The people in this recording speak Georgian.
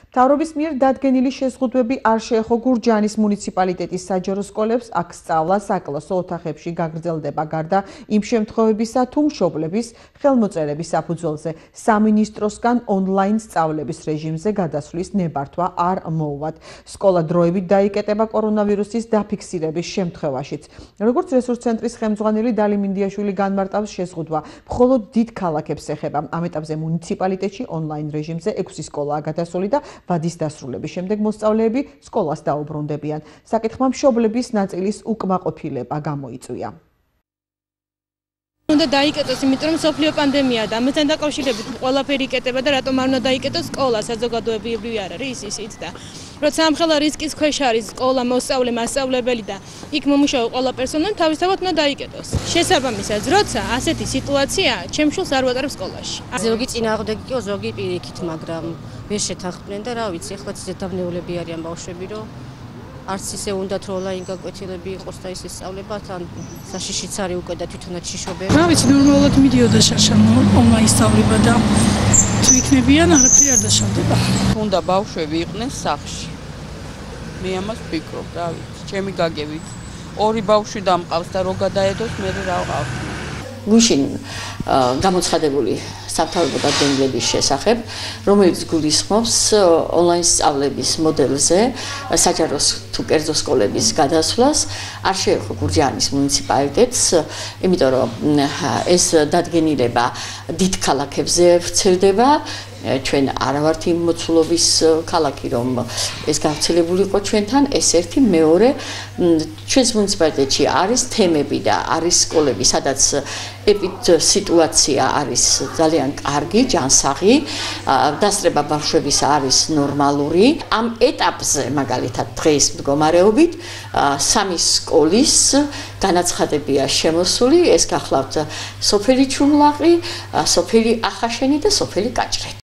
მთავრობის მიერ დადგენილი შეზღუდვები არ შეეხო გურჯაანის მუნიციპალიტეტის საჯარო სკოლებს, აქ სწავლა საკლასო ოთახებში გაგრძელდება გარდა იმ შემთხვევებისა, თუ მშობლების ხელმოწერების საფუძველზე სამინისტროსგან ონლაინ სწავლების რეჟიმზე გადასვლის ნებართვა არ მოუვათ. სკოლა დროებით დაიკეტება კორონავირუსის დაფიქსირების შემთხვევაშიც. როგორც რესურს ცენტრის ხელმძღვანელი დალი მინდიაშვილი განმარტავს, შეზღუდვა მხოლოდ დიდ ქალაქებს ეხება. ამ ეტაპზე მუნიციპალიტეტში ონლაინ რეჟიმზე 6 სკოლაა გადასული და ვადის დასრულების შემდეგ მოსწავლეები სკოლას დაუბრუნდებიან. საკითხმა მშობლების ნაწილის უკმაყოფილება გამოიწვია. უნდა დაიკეტოს, იმიტომ რომ სოფლიო პანდემია და ამასთან დაკავშირებით ყველაფერი იკეტება და რატომ არ უნდა დაიკეტოს სკოლა, საზოგადოებრივი არ არის ისიც და როცა ამხელა რისკის ქვეშ არის სკოლა, მოსწავლე, მასწავლებელი და იქ მომუშავე ყველა პერსონალი თავისთავად უნდა დაიკეტოს. შესაბამისად, როცა ასეთი სიტუაციაა, ჩემ შვილს არ ვატარებ სკოლაში. ზოგი წინააღმდეგი იყო, ზოგი პირიქით, მაგრამ ვერ შეთანხმდნენ და რა ვიცი, ახლა ისე დავნეულები არიან ბავშვები, რომ არც ისე უნდათ რომ ონლაინ გაკვეთილები იყოს და ისე სწავლება, თან საშიშიც არის უკვე და თვითონაც შიშობები. რა ვიცი, ნორმალურად მიდიოდა შაშამ ონლაინ სწავლება და თუ იქნებიან, არაფერი არ დაშავდება. უნდა ბავშვები იყვნენ სახლში. მე ამას ვფიქრობ, რა ვიცი, ჩემი გაგებით. ორი ბავშვი დამყავს და რო გადაედოს, მე რა ვყავ. გუშინ გამოცხადებული სამთავრობო დადგენილების შესახებ, რომელიც გულისხმობს ონლაინ სწავლების მოდელზე საჯარო თუ კერძო სკოლების გადასვლას, არ შეეხო გურჯაანის მუნიციპალიტეტს, იმიტომ რომ ეს დადგენილება დიდ ქალაქებზე ვრცელდება. ჩვენ არ ვართ იმ მოცულობის ქალაქი, რომ ეს გავრცელებული იყო ჩვენთან, ეს ერთი, მეორე, ჩვენს მუნიციპალიტეტში არის თემები და არის სკოლები, სადაც სიტუაცია არის ძალიან კარგი, ჯანსაღი, დასწრება ბავშვების არის ნორმალური. ამ ეტაპზე, მაგალითად, დღეს მდგომარეობით, 3 სკოლის განაცხადებია შემოსული, ეს გახლავთ სოფელი ჩუმლაყი, სოფელი ახაშენი და სოფელი კაჭრეთი.